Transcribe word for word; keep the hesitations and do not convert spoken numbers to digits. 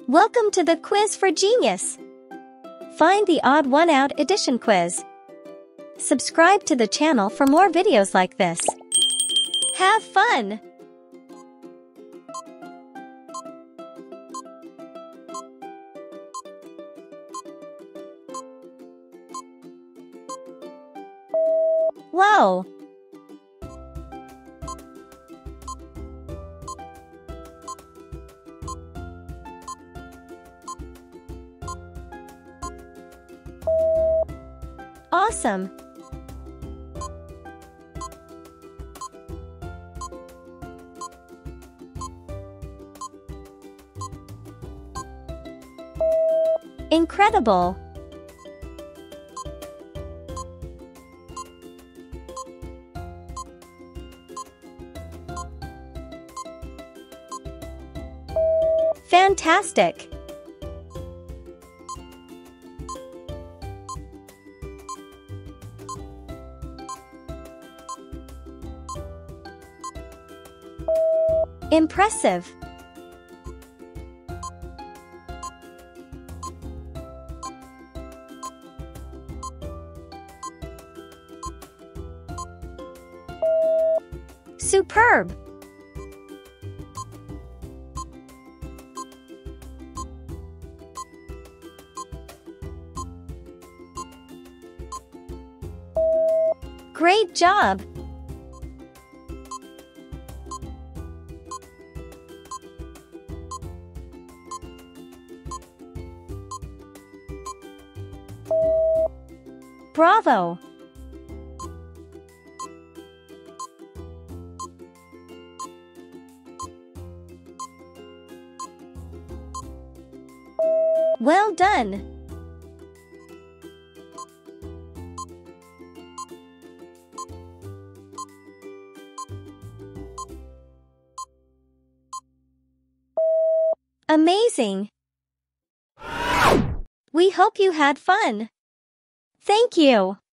Welcome to the Quiz for Genius. Find the odd one out edition quiz. Subscribe to the channel for more videos like this. Have fun! Whoa! Awesome! Incredible! Fantastic! Impressive! Superb! Great job! Bravo! Well done! Amazing! We hope you had fun. Thank you.